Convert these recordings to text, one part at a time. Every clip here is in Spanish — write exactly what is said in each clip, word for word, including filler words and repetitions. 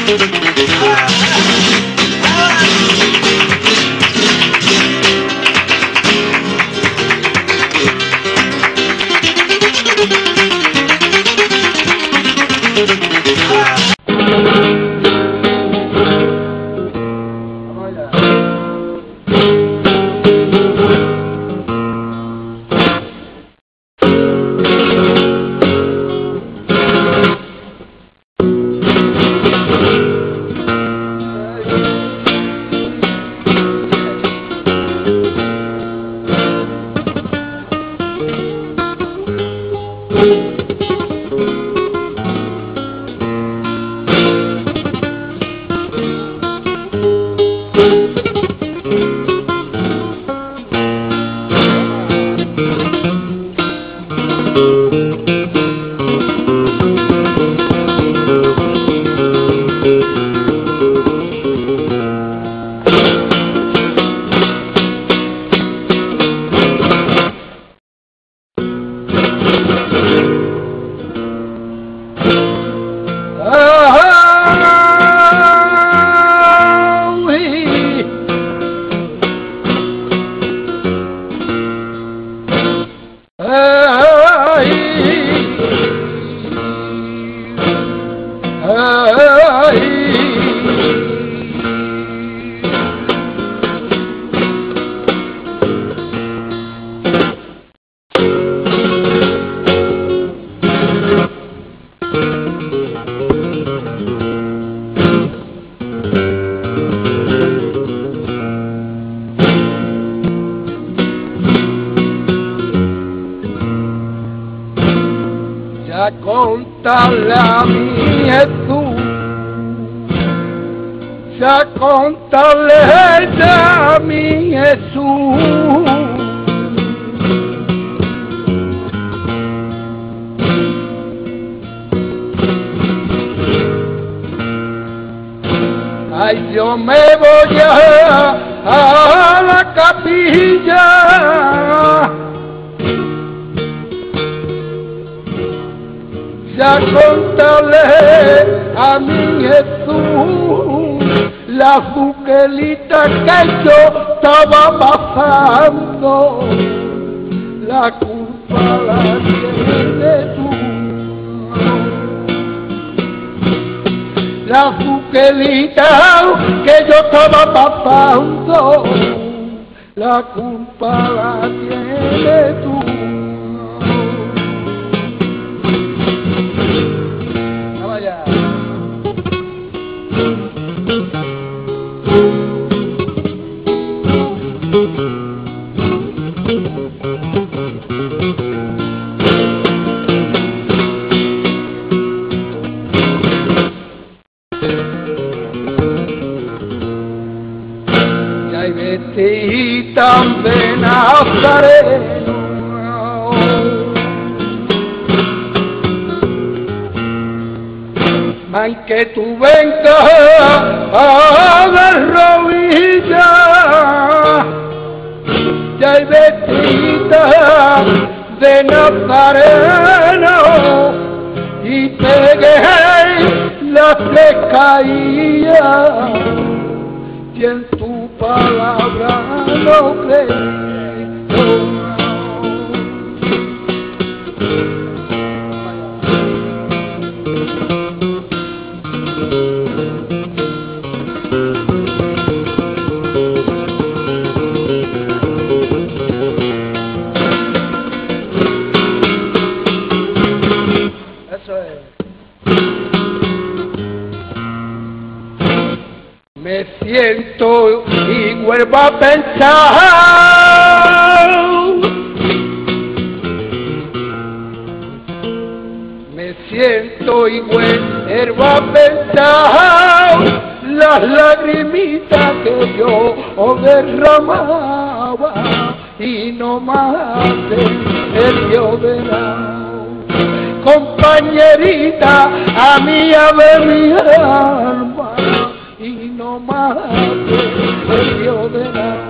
Contarle a mi Jesús, ya contarle a mi Jesús, ay, yo me voy a, a la capilla, ya contarle a mi Jesús la buquelita que yo estaba pasando, la culpa la tienes tú. La buquelita que yo estaba pasando, la culpa la tienes tú. Ya hay vestida de Nazareno, ay, que tú vengas a dar rodillas, ya hay vestida de Nazareno, y pegué las pescaías, y en tu palabra no creo. Me siento y vuelvo a pensar, me siento y vuelvo a pensar las lagrimitas que yo derramaba y no más el Dios verá. Compañerita, a mí ave mi alma, y no más el Dios de la.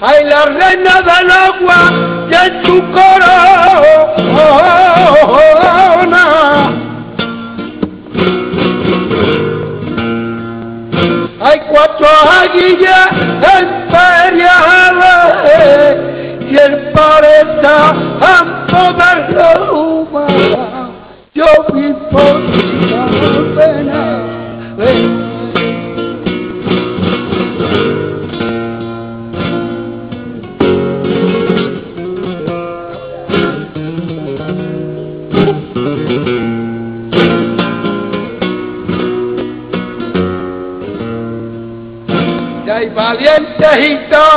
Ay, la reina del agua y en su corona. Hay cuatro águilas imperiales y el pareta campo de Roma. Yo vi por la pena. Y hay valientejito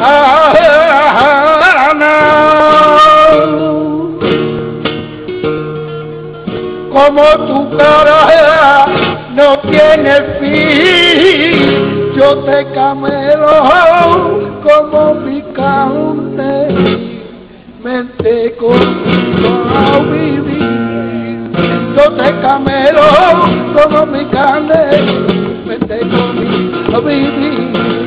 como tu cara no tiene fin, yo te camelo como mi cante, mente contigo a vivir. Yo te camelo como mi cante, mente contigo a vivir.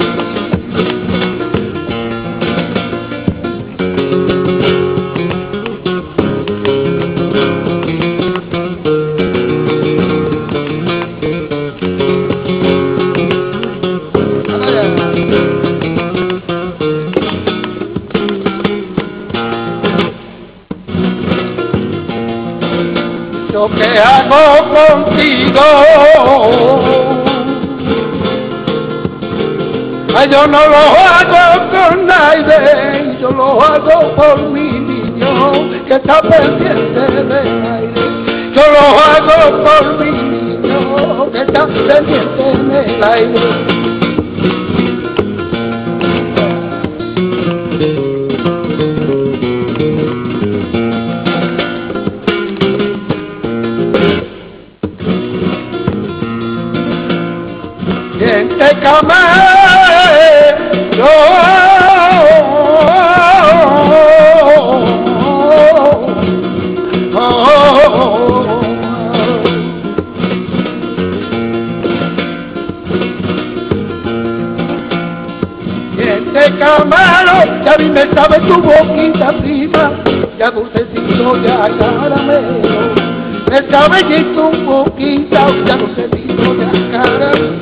Lo que hago contigo, ay, yo no lo hago con nadie, yo lo hago por mi niño que está pendiente del aire. Yo lo hago por mi niño que está pendiente del aire. Te camelo, te camelo, ya a mí me sabe tu boquita prima, ya dulcecito, ya caramelo, me sabe que tu boquita, ya dulcecito, ya caramelo.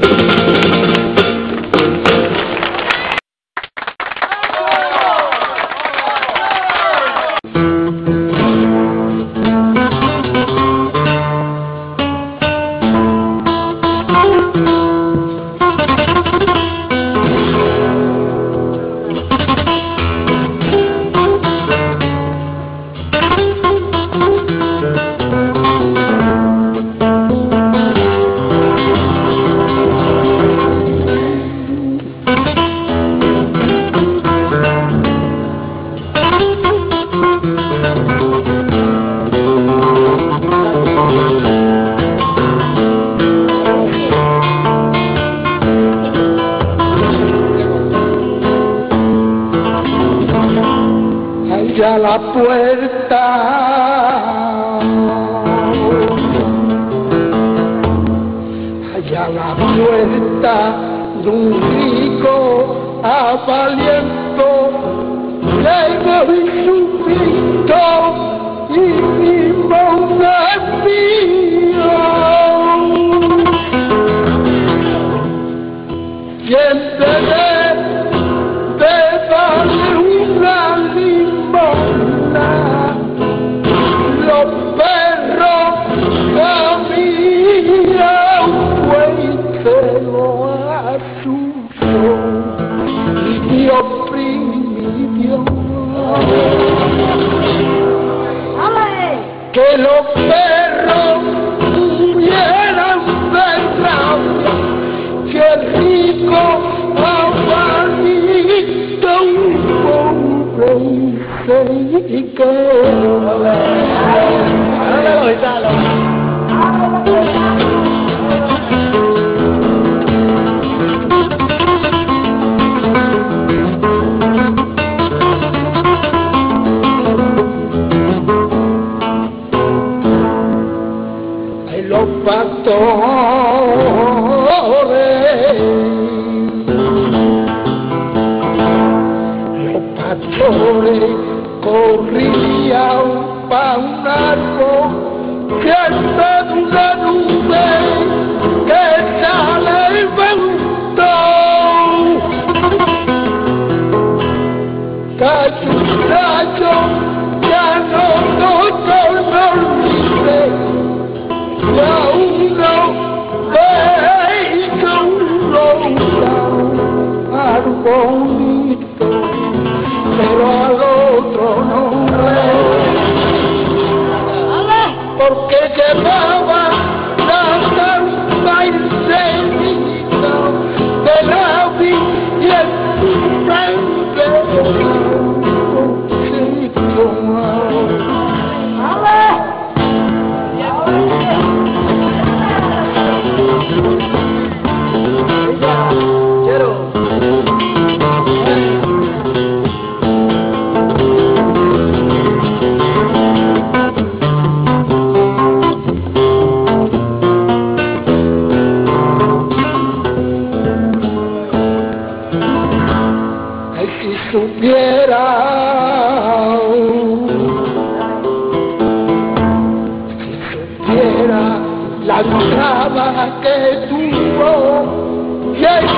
A la puerta allá la puerta de un rico avaliento le doy su pito y mi monda es mío y en vez de darle una los perros caminan, güey, que lo asustó. Y Dios primió que los perros hubieran cerrado, que el rico aguadito un pobre y que hay los pastores pastores corrían pa' un árbol que anda de una nube que sale el viento. Cayó un rayo, ya no toco el olvide, ya uno ve que uno bonito, pero al otro no ve, porque llevaba la santa enseñanza de la vida y el frente poquito más. Si supiera, si supiera la entrada que tuvo y el